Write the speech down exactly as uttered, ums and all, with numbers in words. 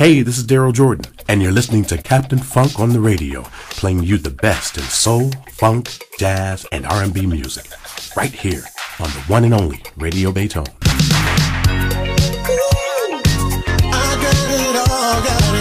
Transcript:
Hey, this is Darryl Jordan, and you're listening to Captain Funk on the radio, playing you the best in soul, funk, jazz, and R and B music, right here on the one and only Radio Béton. I got it all, got it